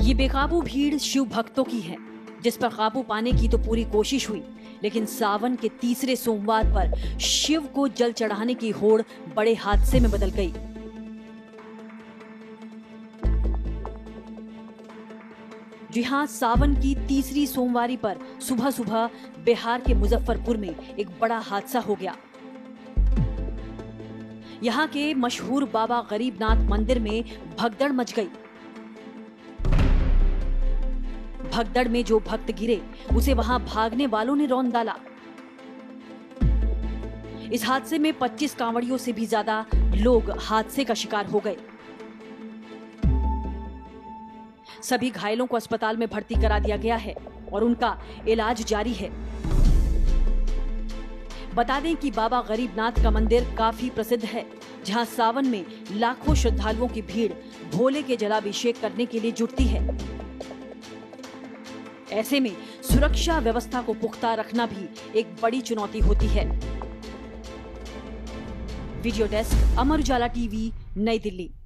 ये बेकाबू भीड़ शिव भक्तों की है, जिस पर काबू पाने की तो पूरी कोशिश हुई, लेकिन सावन के तीसरे सोमवार पर शिव को जल चढ़ाने की होड़ बड़े हादसे में बदल गई। जी हां, सावन की तीसरी सोमवारी पर सुबह सुबह बिहार के मुजफ्फरपुर में एक बड़ा हादसा हो गया। यहाँ के मशहूर बाबा गरीबनाथ मंदिर में भगदड़ मच गई। भगदड़ में जो भक्त गिरे उसे वहां भागने वालों ने रौंद डाला। इस हादसे में 25 कांवड़ियों से भी ज्यादा लोग हादसे का शिकार हो गए। सभी घायलों को अस्पताल में भर्ती करा दिया गया है और उनका इलाज जारी है। बता दें कि बाबा गरीबनाथ का मंदिर काफी प्रसिद्ध है, जहां सावन में लाखों श्रद्धालुओं की भीड़ भोले के जलाभिषेक करने के लिए जुटती है। ऐसे में सुरक्षा व्यवस्था को पुख्ता रखना भी एक बड़ी चुनौती होती है। Video desk, Amar Ujala TV, नई दिल्ली।